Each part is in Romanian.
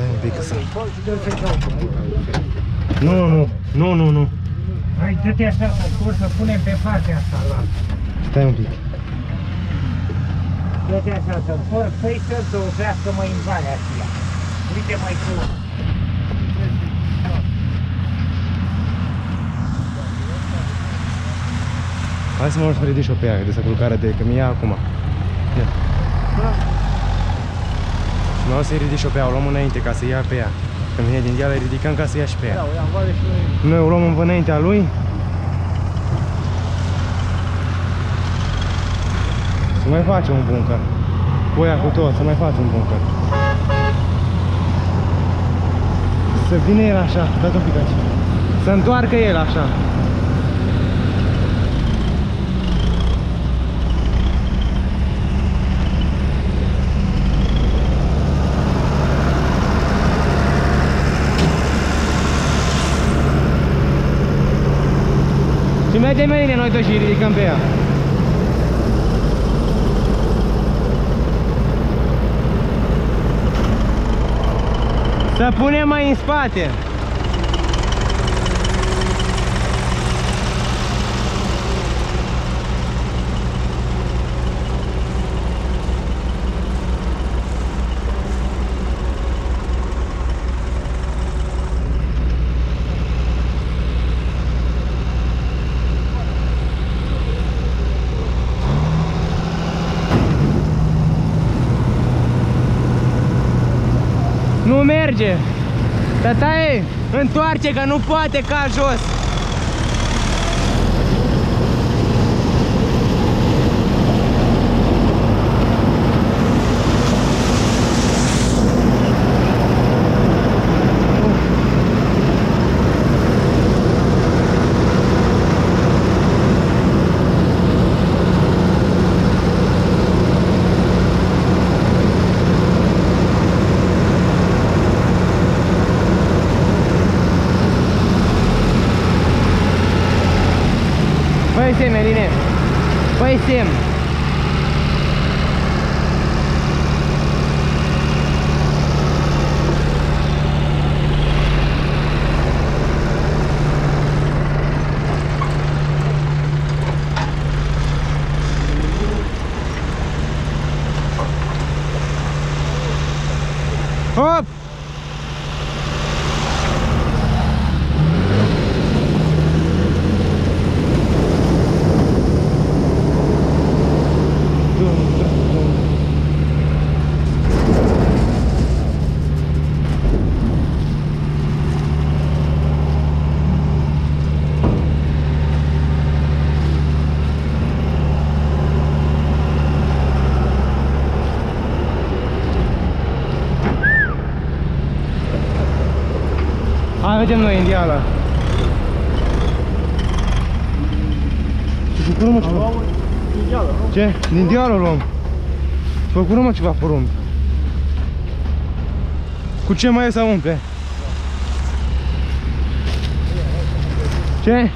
Stai un pic să... Nu. Hai, dă-te așa să încurci, să punem pe partea asta la altă. Stai un pic. Dă-te așa să încurci, păi să oprească mai în valea aceea. Uite mai cu... Hai să mă urc să ridic și-o pe aia, de să culcarea de că mi ia acum. Ia. Mă o să-i ridic și-o pe aia, o luăm înainte ca să ia pe ea. Când vine din deal, îi ridicăm ca să ia și pe ea. Da, o ia în vale și noi o luăm înaintea lui. Să mai facem un bunker. Cu ea cu tot, să mai facem un bunker. Să vină el așa, dați un pic aici. Să întoarcă el așa. Și mergem mai bine noi doi și ridicăm pe ea. Să punem mai în spate. Nu merge! Tataie, întoarce că nu poate ca jos! Păi semn, Eline! Păi semn! Hop! Hai, vedem noi Indiala. Ce făcură, mă, ceva? Ce? Din Dială luăm. Făcură, mă, ceva porumb. Cu ce mai e să umple? Ce?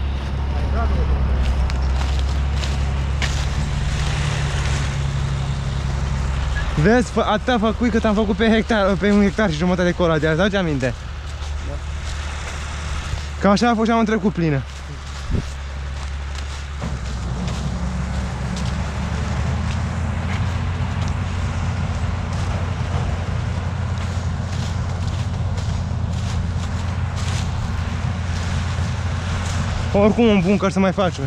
Vezi, atâta făcui cât am făcut pe hectar, pe 1 hectar și jumătate de cola de azi, dau-ți aminte? Că așa a fost și am trecut plină. Oricum un bunker să mai facem.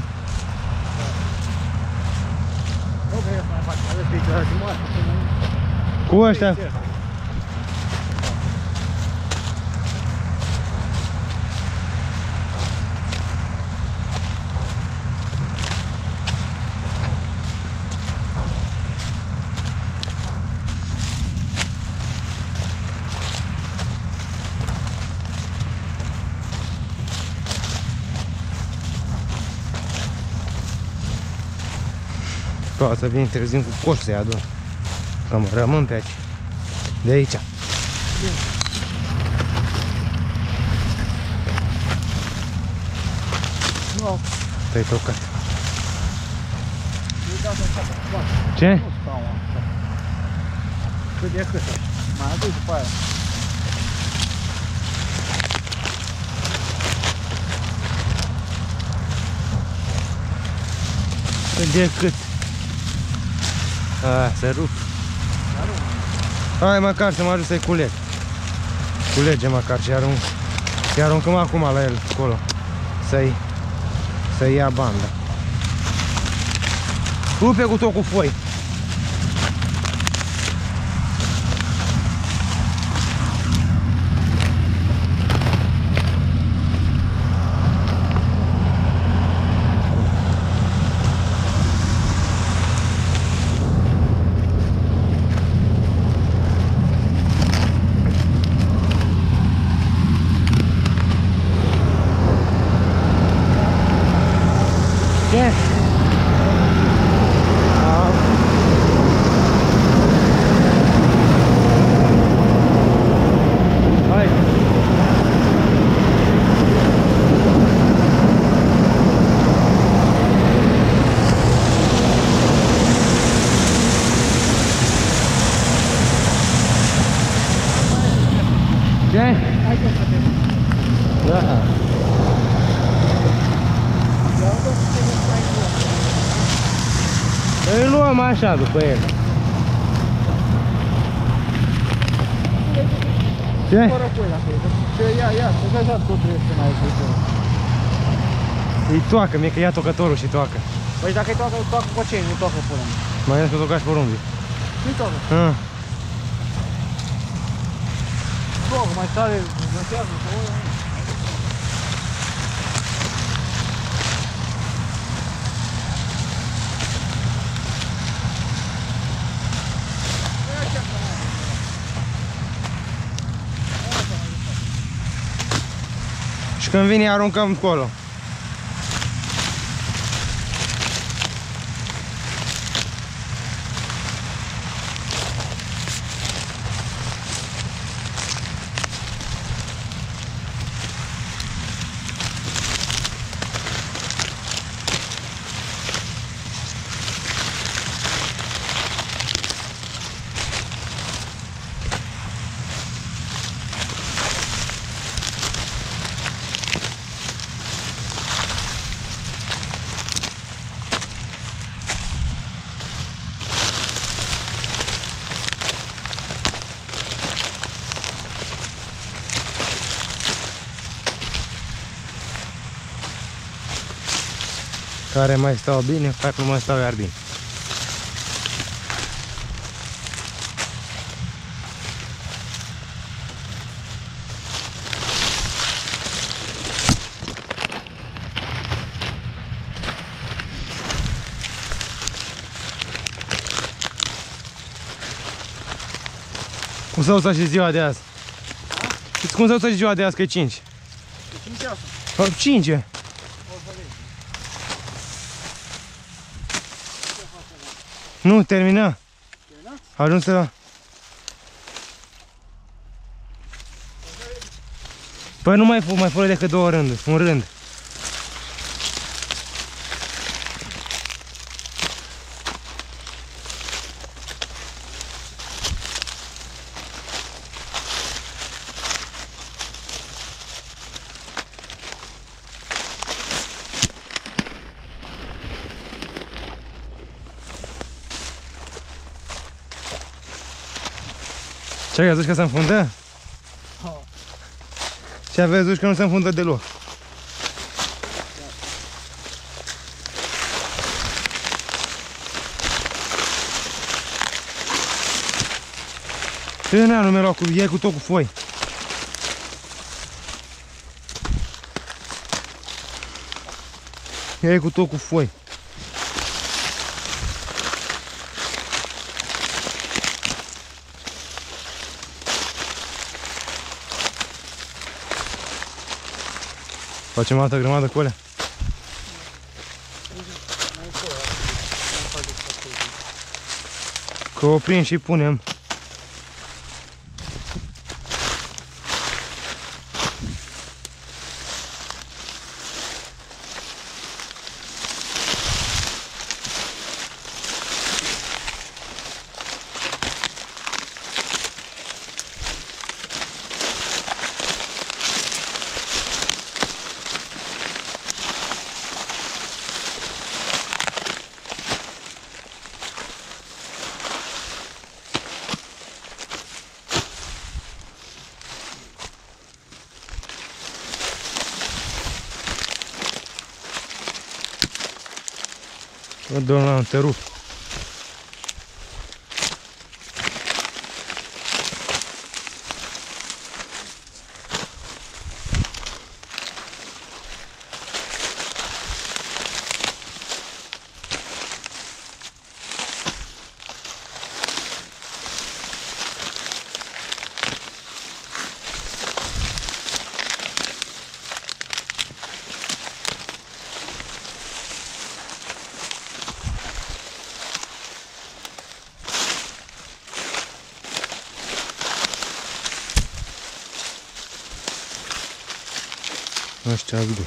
Cu ăștia. Poate să vin târziu cu coș să-i adun. Că mă rămân pe aici. De aici. Nu. Te-ai tocat. Ce? Cât de cât. Mai aduc după aia. Decât. Se rup. Hai măcar să mă ajut să-i culeg. Culege măcar și arunc. Și aruncăm acum la el acolo. Să-i ia banda. Rupe cu tot cu foi. Ce? Hai. Ce? Hai că să te... Da. Îl luăm așa după el. Ce? Ia, să vezi tot este mai ușor. E toacă, mie că ia tocătorul și toacă. Păi dacă e toacă cu ce? Nu toacă până. Mai ales că tocași porumbii. Nu toacă. Toacă, mai tare, zătează, că oi. Și când vine aruncăm acolo. Care mai stau bine, care nu mai stau iar bine. Cum s-a usat și ziua de azi? Știți cum s-a usat și ziua de azi, că e 5? E 5 asta. 5 e. Nu, termina. A ajuns la... Păi nu mai fără decât 2 rânduri, un rând. Ce ai văzut că se înfundă? Ce ai văzut că nu se înfundă deloc? Ce n-a numerat cu e cu tot cu foi. E cu tot cu foi. Facem altă grămadă cu alea? Că oprim și punem. dăm la un tărup. Ăștia greu.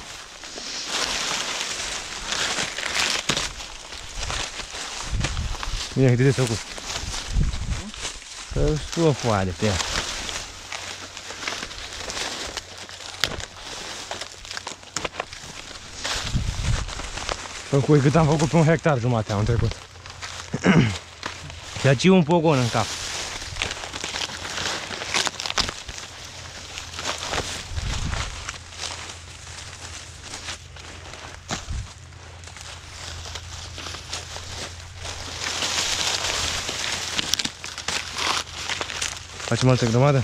Bine, câte de făcut? Să stu o foaie pe ea. Făcui cât am făcut pe 1 hectar jumate anul trecut. Deci un pogon în cap. Facem altă grămadă?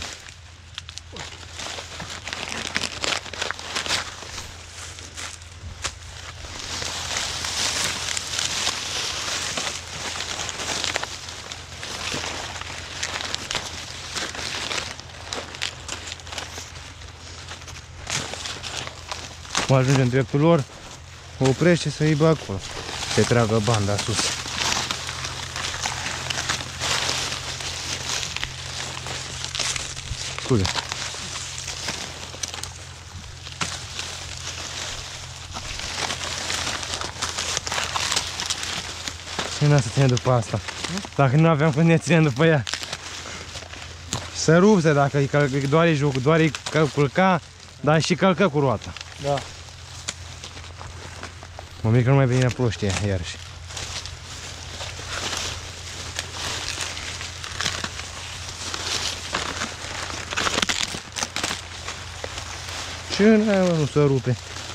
Mă ajunge în dreptul lor, o oprește să-i bag acolo, să-i tragă banda sus. Scuze. Și nu să ține după asta. Dacă nu aveam când ne ținem după ea. Să rupse dacă doar e joc, doar e culca, dar și călcă cu roata. Da. Mă mir că nu mai vine ploștie iarăși. Ce nu se rupe?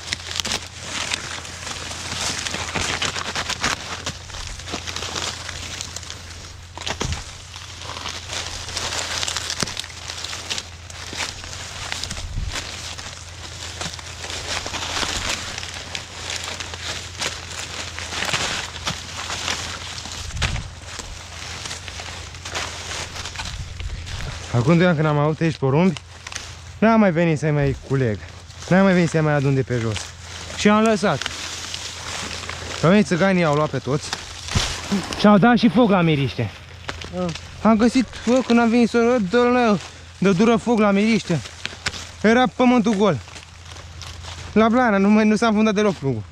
Acum 2 ani când am avut aici porumbi, n-am mai venit să-i mai culeg. N-am mai venit să-i mai adun de pe jos. Și am lăsat. Au venit țiganii, au luat pe toți. Și-au dat și foc la miriște. Am găsit foc când am venit să dă dură foc la miriște. Era pământul gol. La blană, nu s-a înfundat deloc plugul.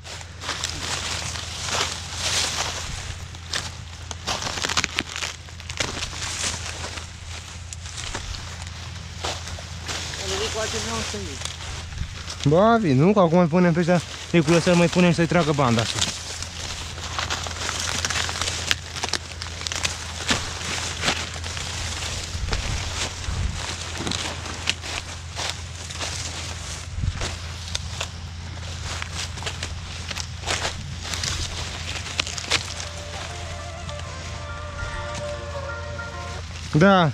Ba, vin, nu? Că acum mai punem pe ăștia reculă să-l mai punem să-i tragă banda sus. Da.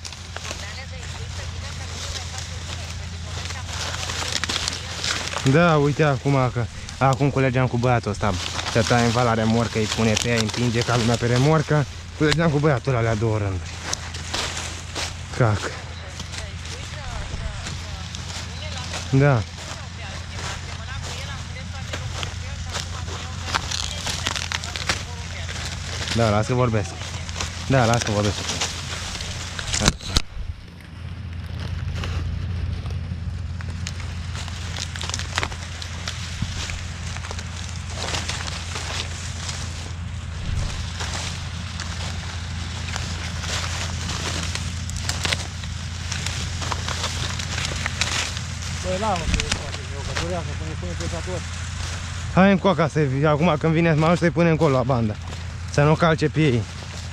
Da, uite acum că acum culegeam cu băiatul ăsta. Se taie în vala remorcă, îi pune pe ea, îi împinge ca lumea pe remorcă. Culegeam cu băiatul alea 2 rânduri. Cac. Da. Da, las că vorbesc. Da, las că vorbesc. Hai încă acasă, acum când vine mai să-i punem încolo la bandă. Să nu calce pe ei.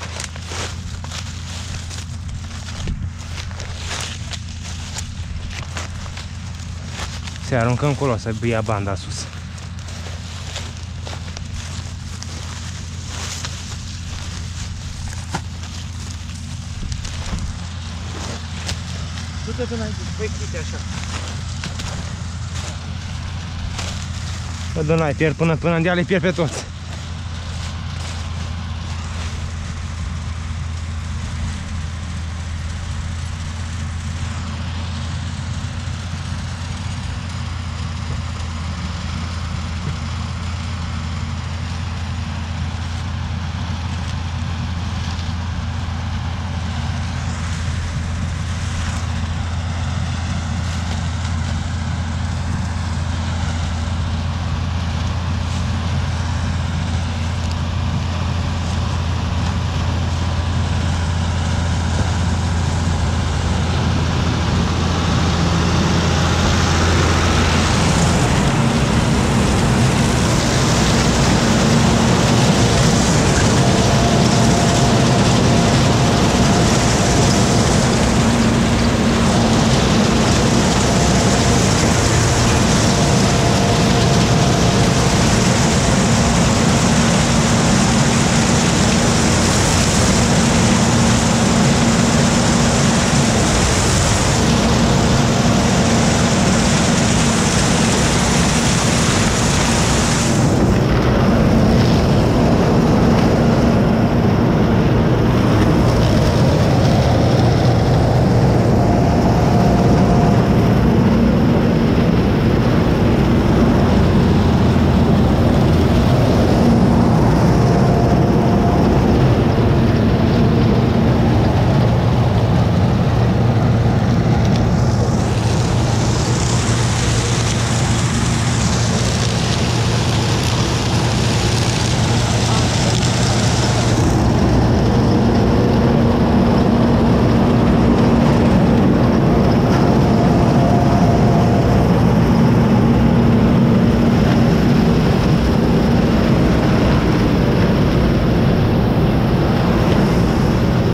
Se aruncă încolo să ia banda sus. tot înainte. Păi chite așa. Bă, Dunai, pierd până în deal, îi pierd pe toți.